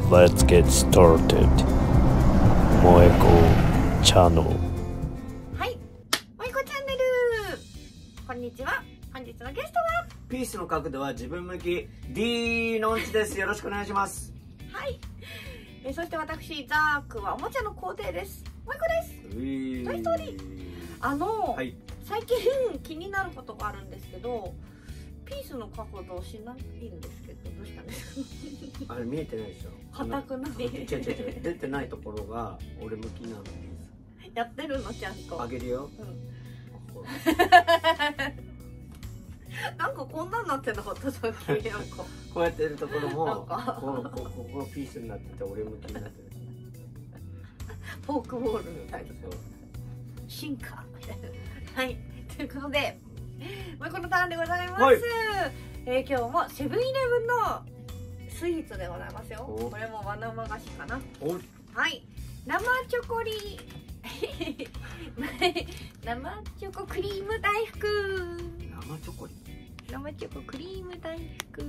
Let's get started. 萌え子チャンネル。 はい、萌え子チャンネル。こんにちは。本日のゲストはピースの角度は自分向き D のんちです。よろしくお願いします。 はい。そして私ザークはおもちゃの皇帝です。萌え子です。トイストーリー。 はい、 最近気になることがあるんですけど、ピースの角度しないんですけど、どうしたんですか？ あれ見えてないでしょ。 硬くない。 違う出てないところが俺向きなの。ピースやってるのちゃんと。 あげるよ。 なんかこんなんなってなかったさっき。なんかこうやってるところもなんかここピースになってて俺向きになってる。 フォークボールみたいな。進化みたいな。はい、ということでもうこのターンでございます。 はい、 今日もセブンイレブンのスイーツでございますよ。これも和生菓子かな。はい、生チョコ生チョコクリーム大福。 生チョコ生チョコクリーム大福。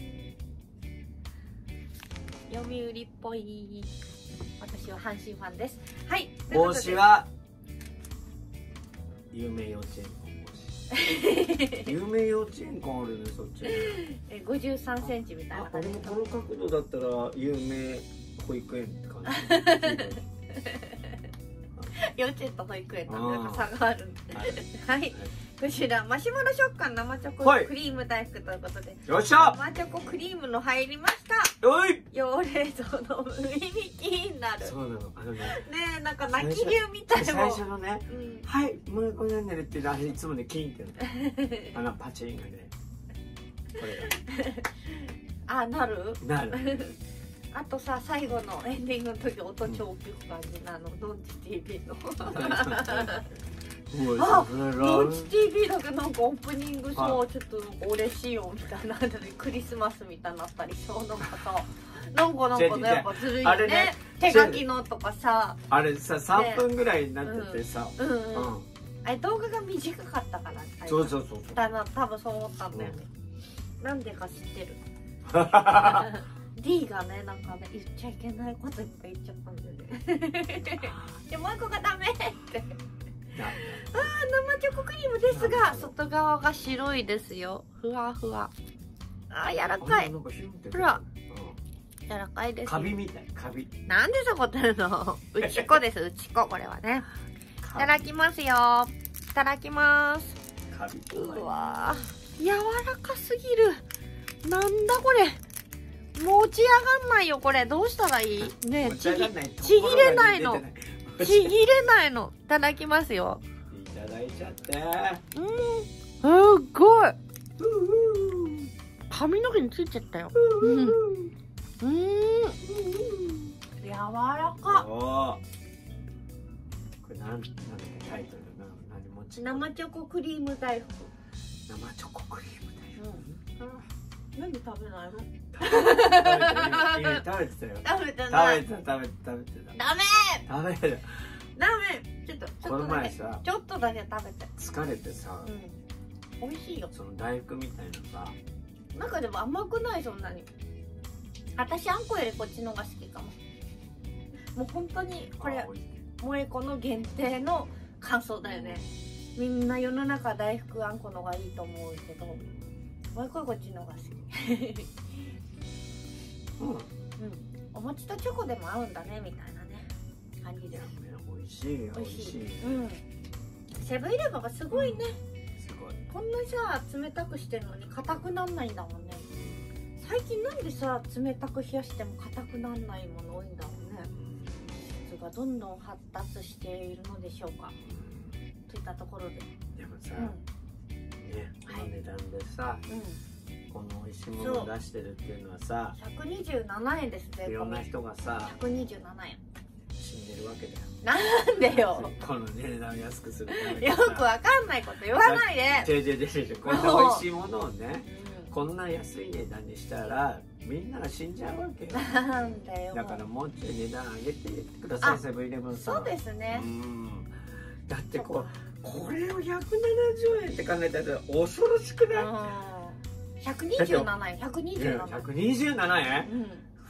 読売っぽい。私は阪神ファンです。はい。 帽子は有名幼稚園有名幼稚園館あるね、そっちに。 53センチみたいな感じ。 この角度だったら有名保育園って感じ。 幼稚園と保育園となんか差があるんで。はい。こちらマシュマロ食感生チョコクリーム大福ということで。 よっしゃ。 生チョコクリームの入りました。 おい。 用冷蔵の無意味になる。 そうなの。 ねえ、なんか泣き龍みたいな。 最初のね、はい、もうこれなんでるってあれいつもねキンってなる。パチンがね。これが。 あ、なる。 なる。 あとさ、最後のエンディングの時音超大きく感じなの、ドンチ TV の。あ、ドンチ TV だけなんかオープニングさ、ちょっとなんか嬉しいよみたいな、クリスマスみたいになったりそうなんかさ、なんかね、やっぱずるいよね。手書きのとかさ、 あれさ3分ぐらいになっててさ、 あれ動画が短かったから。 そう多分そう思ったんだよね。なんでか知ってる。D がね、なんかね、言っちゃいけないこといっぱい言っちゃったんだよね。で、もう一個がダメって。生チョコクリームですが、外側が白いですよ。ふわふわ。柔らかい。ほら、柔らかいです。 カビみたい、カビ。 なんでそこ取るの？うちこです、うちこ、これはね。いただきますよ。いただきます。うわー、柔らかすぎる。なんだこれ。持ち上がんないよ、これ。どうしたらいい？ねえ、ちぎれないの。ちぎれないの。いただきますよ。 いただいちゃって。 すごい。髪の毛についちゃったよ。柔らか。 これなんだっけタイトルな。 生チョコクリーム大福。 生チョコクリーム大福。 なんで食べないの？ 食べてたよ。 食べてない。 食べてた。 ダメ。 食べる。 ダメ。ちょっとこの前さ、 ちょっとだけ食べて。 疲れてさ、 美味しいよ。 その大福みたいなさ。 なんかでも甘くない、そんなに。私あんこよりこっちのが好きかも。もう本当にこれ萌え子の限定の感想だよね。みんな世の中大福あんこのがいいと思うけど、萌え子はこっちのが好き。お餅とチョコでも合うんだねみたいなね感じで。 美味しいよ。美味しい。 セブンイレブンがすごいね。 すごい。こんなさ冷たくしてるのに硬くなんないんだもんね。最近なんでさ冷たく冷やしても硬くなんないもの多いんだろうね。技術がどんどん発達しているのでしょうか。といったところで。 でもさ、ね、この値段でさ、この美味しいものを出してるっていうのはさ、 127円ですね。 いろんな人がさ、 127円死んでるわけだよ。 なんでよ。 この値段安くするためによくわかんないこと言わないで。 違うこんな美味しいものをね、こんな安い値段にしたらみんなが死んじゃうわけよ。 なんだよ。 だからもうちょい値段上げてください、セブンイレブンさん。 そうですね。 だってこれを170円って考えたら恐ろしくない？127円。 127円。 127円？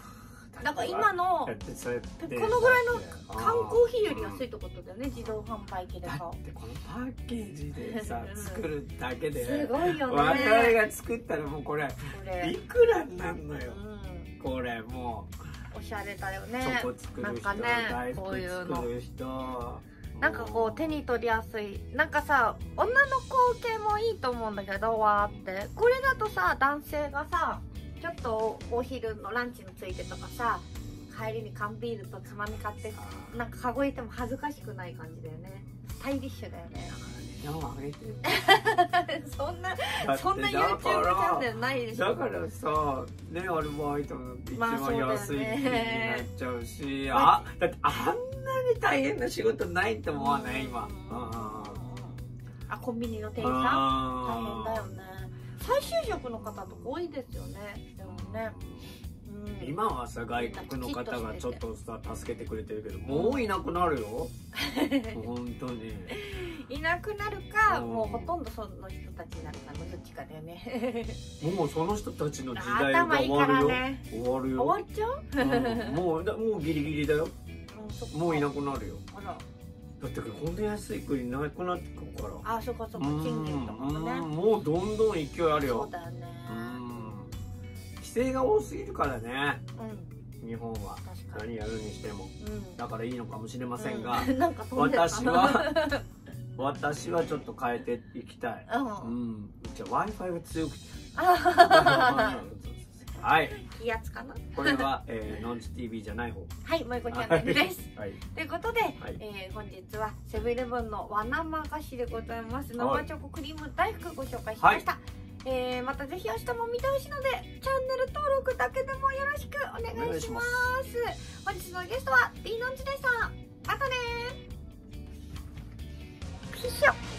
だから今のだってそうやってこのぐらいの缶コーヒーよりい安いってことだよね、自動販売機で買う。 だってこのパッケージでさ作るだけですごいよね。 我々が作ったらもうこれこれいくらになるのよ、 うん、 これもおしゃれだようね。 チョコ作る人、 なんかね大こういうの福作る人、 なんかこう手に取りやすい。なんかさ、女の子系もいいと思うんだけど、わーってこれだとさ、男性がさちょっとお昼のランチのついてとかさ、帰りに缶ビールとつまみ買ってなんかカゴ入れても恥ずかしくない感じだよね。スタイリッシュだよね。 値段を上げてるそんなだって YouTube チャンネルないでしょ。 だからさね、アルバイトの一番安い金になっちゃうし、 まあだってあんなに大変な仕事ないと思わない今。 あ、コンビニの店員さん大変だよね。再就職の方とか多いですよね。でもね、うん、 今はさ、外国の方がちょっとさ助けてくれてるけど、もういなくなるよ本当にいなくなるか、もうほとんどその人たちになるかのどっちかだよねもうその人たちの時代が頭いいか終わるよ、 らね。 終わるよ、 終わっちゃうもうギリギリだよ、もういなくなるよ。 あら、 だってこんな安い国なくなってくるから。 あ、そこそこ賃金とかもね。 もうどんどん勢いあるよ。 そうだよね。 規制が多すぎるからね、 うん、 日本は。 確かに。 何やるにしてもうん、 だからいいのかもしれませんが、 なんか飛んでた私はちょっと変えていきたい。じゃあ Wi-Fi が強くてはい、 気圧かな。 これは、ノンチ TV じゃない方。 はい、もう一個チャンネルです。 はい、 ということで、 はい本日はセブンイレブンの和生菓子でございますはい生チョコクリーム大福ご紹介しました。またぜひ明日も見てほしいのでチャンネル登録だけでもよろしくお願いします。本日のゲストは D ノンチでした。またねー。ピショ。